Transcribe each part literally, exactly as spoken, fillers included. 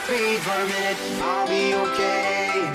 breathe for a minute, I'll be okay.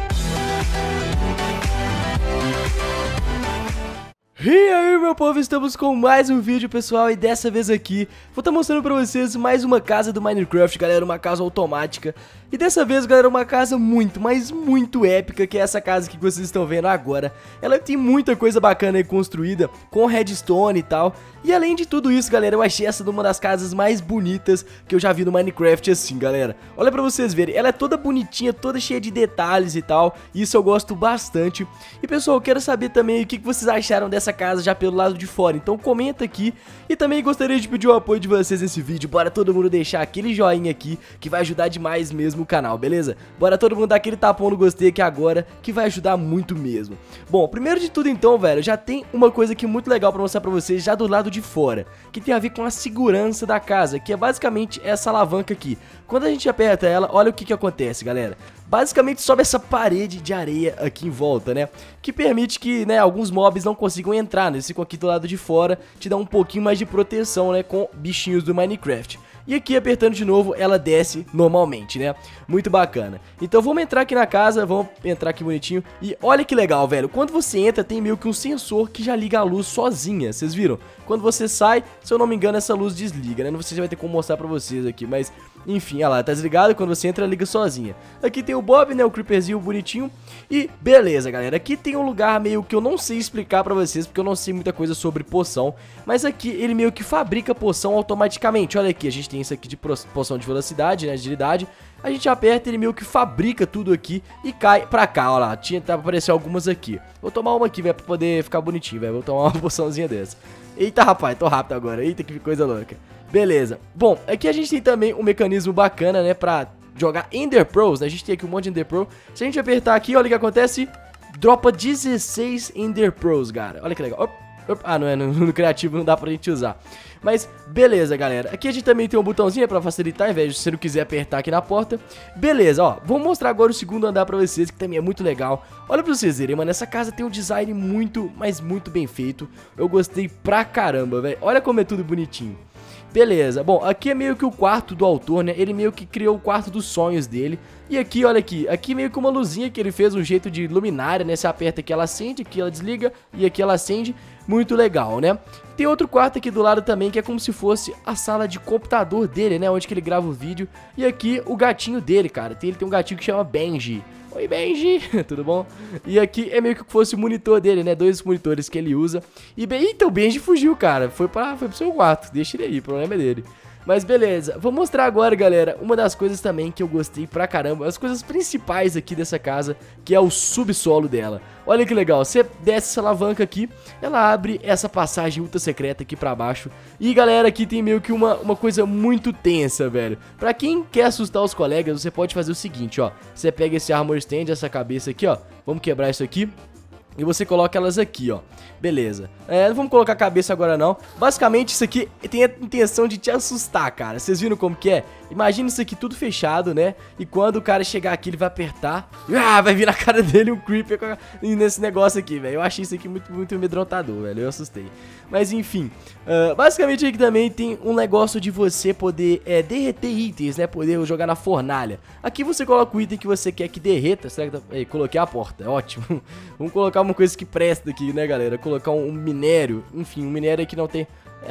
E aí, meu povo, estamos com mais um vídeo, pessoal, e dessa vez aqui vou estar mostrando pra vocês mais uma casa do Minecraft, galera, uma casa automática. E dessa vez, galera, uma casa muito, mas muito épica, que é essa casa que vocês estão vendo agora. Ela tem muita coisa bacana aí construída, com redstone e tal. E além de tudo isso, galera, eu achei essa uma das casas mais bonitas que eu já vi no Minecraft assim, galera. Olha pra vocês verem, ela é toda bonitinha, toda cheia de detalhes e tal. E isso eu gosto bastante. E pessoal, eu quero saber também o que vocês acharam dessa casa já pelo lado de fora. Então comenta aqui. E também gostaria de pedir o apoio de vocês nesse vídeo. Bora todo mundo deixar aquele joinha aqui, que vai ajudar demais mesmo o canal, beleza? Bora todo mundo dar aquele tapão no gostei aqui agora, que vai ajudar muito mesmo. Bom, primeiro de tudo então, velho, já tem uma coisa aqui muito legal pra mostrar pra vocês já do lado de fora, que tem a ver com a segurança da casa, que é basicamente essa alavanca aqui. Quando a gente aperta ela, olha o que que acontece, galera. Basicamente sobe essa parede de areia aqui em volta, né? Que permite que, né, alguns mobs não consigam entrar, né? Eles ficam aqui do lado de fora, te dá um pouquinho mais de proteção, né? Com bichinhos do Minecraft. E aqui, apertando de novo, ela desce normalmente, né? Muito bacana. Então vamos entrar aqui na casa, vamos entrar aqui bonitinho. E olha que legal, velho. Quando você entra, tem meio que um sensor que já liga a luz sozinha, vocês viram? Quando você sai, se eu não me engano, essa luz desliga, né? Não sei se vai ter como mostrar pra vocês aqui, mas... enfim, olha lá, tá desligado, quando você entra, liga sozinha. Aqui tem o Bob, né, o Creeperzinho bonitinho. E beleza, galera, aqui tem um lugar meio que eu não sei explicar pra vocês, porque eu não sei muita coisa sobre poção. Mas aqui ele meio que fabrica poção automaticamente. Olha aqui, a gente tem isso aqui de poção de velocidade, né, agilidade. A gente aperta, ele meio que fabrica tudo aqui e cai pra cá, olha lá. Tinha, tá pra aparecer algumas aqui. Vou tomar uma aqui, velho, pra poder ficar bonitinho, velho. Vou tomar uma poçãozinha dessa. Eita, rapaz, tô rápido agora. Eita, que coisa louca. Beleza. Bom, aqui a gente tem também um mecanismo bacana, né, pra jogar Ender Pearls, né? A gente tem aqui um monte de Ender Pearl. Se a gente apertar aqui, olha o que acontece. Dropa dezesseis Ender Pearls, cara. Olha que legal. Op, op. Ah, não é, no, no criativo não dá pra gente usar. Mas, beleza, galera. Aqui a gente também tem um botãozinho pra facilitar, ao invés de você não quiser apertar aqui na porta. Beleza, ó. Vou mostrar agora o segundo andar pra vocês, que também é muito legal. Olha pra vocês verem, mano. Essa casa tem um design muito, mas muito bem feito. Eu gostei pra caramba, velho. Olha como é tudo bonitinho. Beleza, bom, aqui é meio que o quarto do autor, né? Ele meio que criou o quarto dos sonhos dele. E aqui, olha aqui, aqui meio que uma luzinha que ele fez, um jeito de luminária, né? Você aperta aqui, ela acende, aqui ela desliga e aqui ela acende. Muito legal, né? Tem outro quarto aqui do lado também, que é como se fosse a sala de computador dele, né? Onde que ele grava o vídeo. E aqui o gatinho dele, cara. Tem, ele tem um gatinho que chama Benji. Oi, Benji, tudo bom? E aqui é meio que fosse o monitor dele, né? Dois monitores que ele usa. E bem, eita, o Benji fugiu, cara. Foi, pra, foi pro seu quarto. Deixa ele aí, o problema é dele. Mas beleza, vou mostrar agora, galera, uma das coisas também que eu gostei pra caramba, as coisas principais aqui dessa casa, que é o subsolo dela. Olha que legal, você desce essa alavanca aqui, ela abre essa passagem ultra secreta aqui pra baixo. E galera, aqui tem meio que uma, uma coisa muito tensa, velho. Pra quem quer assustar os colegas, você pode fazer o seguinte, ó. Você pega esse armor stand, essa cabeça aqui, ó. Vamos quebrar isso aqui. E você coloca elas aqui, ó. Beleza. É, não vamos colocar a cabeça agora, não. Basicamente, isso aqui tem a intenção de te assustar, cara. Vocês viram como que é? Imagina isso aqui tudo fechado, né? E quando o cara chegar aqui, ele vai apertar. Ah, vai vir na cara dele um creeper nesse negócio aqui, velho. Eu achei isso aqui muito, muito amedrontador, velho. Eu assustei. Mas, enfim. Uh, basicamente, aqui também tem um negócio de você poder é, derreter itens, né? Poder jogar na fornalha. Aqui você coloca o item que você quer que derreta. Será que tá... Ei, coloquei a porta. É ótimo. Vamos colocar uma coisa que presta aqui, né, galera? Colocar um, um minério. Enfim, um minério aqui não tem...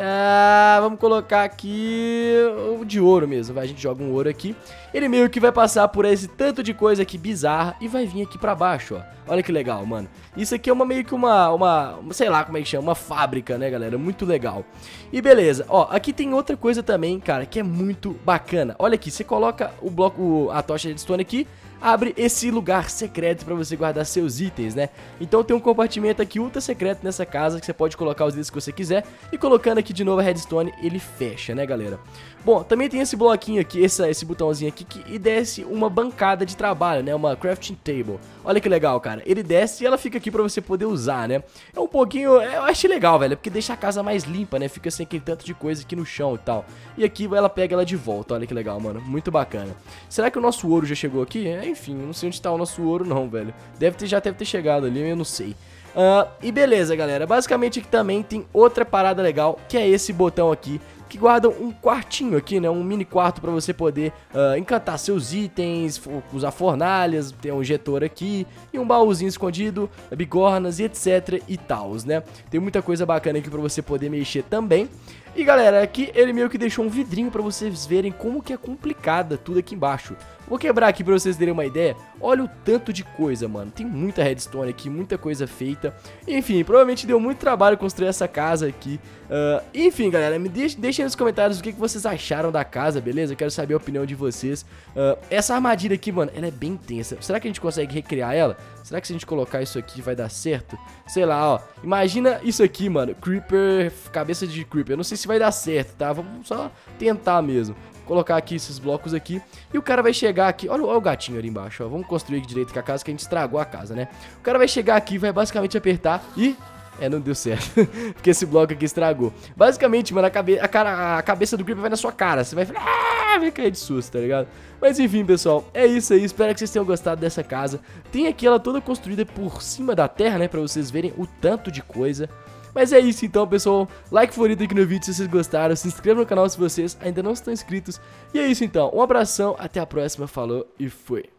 Ah, vamos colocar aqui o de ouro mesmo, vai, a gente joga um ouro aqui. Ele meio que vai passar por esse tanto de coisa aqui bizarra e vai vir aqui pra baixo, ó. Olha que legal, mano. Isso aqui é uma meio que uma, uma, sei lá como é que chama, uma fábrica, né, galera, muito legal. E beleza, ó, aqui tem outra coisa também, cara, que é muito bacana. Olha aqui, você coloca o bloco, a tocha de redstone aqui, abre esse lugar secreto pra você guardar seus itens, né? Então tem um compartimento aqui ultra secreto nessa casa que você pode colocar os itens que você quiser. E colocando aqui de novo a redstone, ele fecha, né, galera? Bom, também tem esse bloquinho aqui, esse, esse botãozinho aqui que e desce uma bancada de trabalho, né? Uma crafting table. Olha que legal, cara. Ele desce e ela fica aqui pra você poder usar, né? É um pouquinho... Eu achei legal, velho, porque deixa a casa mais limpa, né? Fica sem aquele tanto de coisa aqui no chão e tal. E aqui ela pega ela de volta, olha que legal, mano. Muito bacana. Será que o nosso ouro já chegou aqui? É, enfim, não sei onde tá o nosso ouro não, velho. Deve ter, já deve ter chegado ali, eu não sei. Uh, e beleza, galera, basicamente aqui também tem outra parada legal, que é esse botão aqui, que guardam um quartinho aqui, né? Um mini quarto pra você poder uh, encantar seus itens, usar fornalhas, tem um injetor aqui e um baúzinho escondido, bigornas e etc e tals, né? Tem muita coisa bacana aqui pra você poder mexer também. E galera, aqui ele meio que deixou um vidrinho pra vocês verem como que é complicada tudo aqui embaixo. Vou quebrar aqui pra vocês terem uma ideia. Olha o tanto de coisa, mano. Tem muita redstone aqui, muita coisa feita. Enfim, provavelmente deu muito trabalho construir essa casa aqui. Uh, enfim, galera, me deixe, deixem nos comentários o que, que vocês acharam da casa, beleza? Eu quero saber a opinião de vocês. Uh, essa armadilha aqui, mano, ela é bem tensa. Será que a gente consegue recriar ela? Será que se a gente colocar isso aqui vai dar certo? Sei lá, ó. Imagina isso aqui, mano. Creeper, cabeça de creeper. Eu não sei se vai dar certo, tá? Vamos só tentar mesmo. Colocar aqui esses blocos aqui. E o cara vai chegar aqui. Olha, olha o gatinho ali embaixo, ó. Vamos construir aqui direito com a casa, que a gente estragou a casa, né? O cara vai chegar aqui, vai basicamente apertar e... É, não deu certo. Porque esse bloco aqui estragou. Basicamente, mano, a, cabe a, cara, a cabeça do creeper vai na sua cara. Você vai falar, ah, vai cair de susto, tá ligado? Mas enfim, pessoal, é isso aí. Espero que vocês tenham gostado dessa casa. Tem aqui ela toda construída por cima da terra, né? Pra vocês verem o tanto de coisa. Mas é isso então, pessoal. Like favorito aqui no vídeo se vocês gostaram. Se inscreva no canal se vocês ainda não estão inscritos. E é isso então. Um abração, até a próxima. Falou e fui.